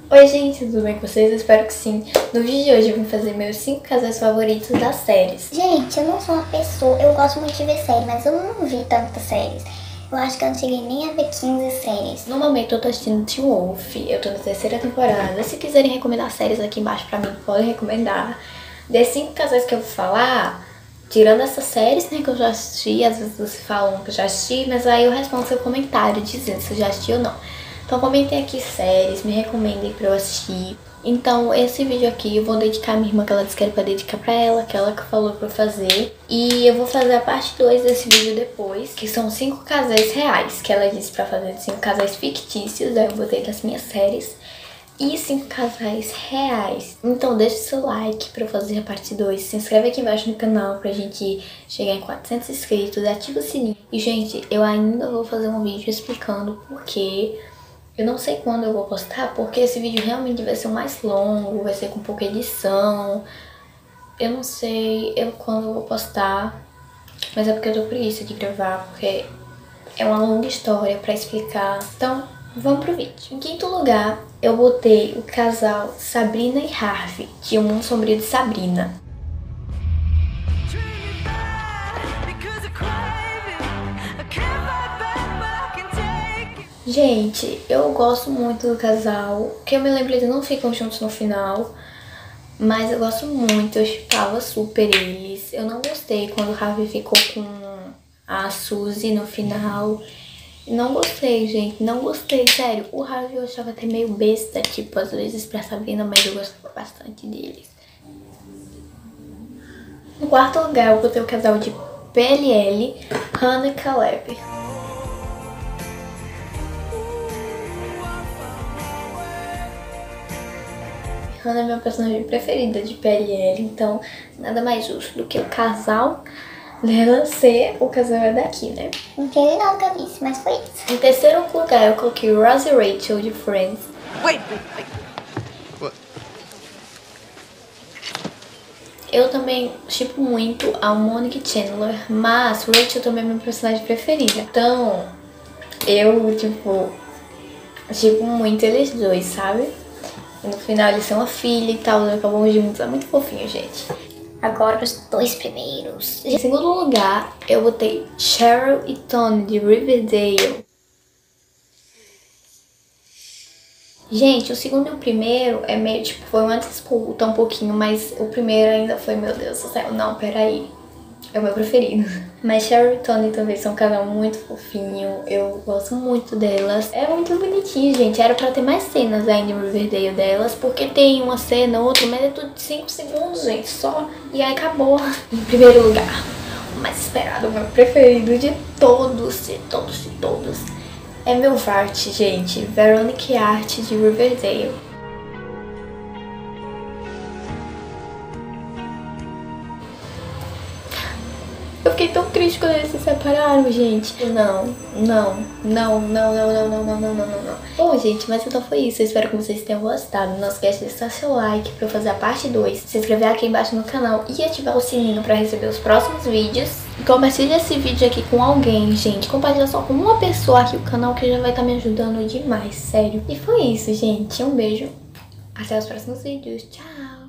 Oi gente, tudo bem com vocês? Eu espero que sim. No vídeo de hoje eu vim fazer meus 5 casais favoritos das séries. Gente, eu não sou uma pessoa, eu gosto muito de ver séries, mas eu não vi tantas séries. Eu acho que eu não cheguei nem a ver 15 séries. No momento eu tô assistindo Teen Wolf, eu tô na 3ª temporada. Se quiserem recomendar séries aqui embaixo pra mim, podem recomendar. Desses 5 casais que eu vou falar, tirando essas séries, né, que eu já assisti, às vezes vocês falam que eu já assisti, mas aí eu respondo seu comentário dizendo se eu já assisti ou não. Então comentem aqui séries, me recomendem pra eu assistir. Então esse vídeo aqui eu vou dedicar a minha irmã, que ela disse que era pra dedicar pra ela, que ela que falou pra eu fazer. E eu vou fazer a parte 2 desse vídeo depois, que são 5 casais reais, que ela disse pra fazer 5 casais fictícios, aí eu botei das minhas séries. E 5 casais reais. Então deixa o seu like pra eu fazer a parte 2. Se inscreve aqui embaixo no canal pra gente chegar em 400 inscritos. Ativa o sininho. E gente, eu ainda vou fazer um vídeo explicando por quê. Eu não sei quando eu vou postar, porque esse vídeo realmente vai ser o mais longo, vai ser com pouca edição. Eu não sei quando eu vou postar, mas é porque eu tô preguiça de gravar, porque é uma longa história pra explicar. Então, vamos pro vídeo. Em 5º lugar, eu botei o casal Sabrina e Harvey, de O Mundo Sombrio de Sabrina. Gente, eu gosto muito do casal, que eu me lembro eles não ficam juntos no final, mas eu gosto muito, eu shippava super eles. Eu não gostei quando o Harvey ficou com a Suzy no final. Não gostei, gente, não gostei, sério. O Harvey eu achava até meio besta, tipo, às vezes pra Sabrina, mas eu gostava bastante deles. Em 4º lugar, eu botei o casal de PLL, Hannah e Caleb. Hannah é minha personagem preferida de PLL, então nada mais justo do que o casal dela ser o casal daqui, né? Não entendi nada que eu disse, mas foi isso. Em 3º lugar, eu coloquei Ross e Rachel de Friends. Wait. What? Eu também shippo muito a Monica e Chandler, mas Rachel também é minha personagem preferida. Então, eu, shippo muito eles dois, sabe? E no final eles são uma filha e tal, eles acabam juntos. É muito fofinho, gente. Agora os 2 primeiros. Em 2º lugar, eu botei Cheryl e Tony de Riverdale. Gente, o 2º e o primeiro é meio, foi uma disputa um pouquinho, mas o primeiro ainda foi, meu Deus do céu, não, peraí. É o meu preferido. Mas Cheryl e Tony também são um casal muito fofinho. Eu gosto muito delas. É muito bonitinho, gente. Era pra ter mais cenas ainda em Riverdale delas, porque tem uma cena, outra, mas é tudo de 5 segundos, gente, só. E aí acabou. Em 1º lugar, o mais esperado, o meu preferido de todos, é meu Vart, gente. Veronica e Art de Riverdale. Eu fiquei tão triste quando eles se separaram, gente. Não. Bom, gente, mas então foi isso. Eu espero que vocês tenham gostado. Não esquece de deixar seu like pra eu fazer a parte 2. Se inscrever aqui embaixo no canal e ativar o sininho pra receber os próximos vídeos. E compartilha esse vídeo aqui com alguém, gente. Compartilha só com uma pessoa aqui o canal, que já vai estar me ajudando demais, sério. E foi isso, gente. Um beijo. Até os próximos vídeos. Tchau!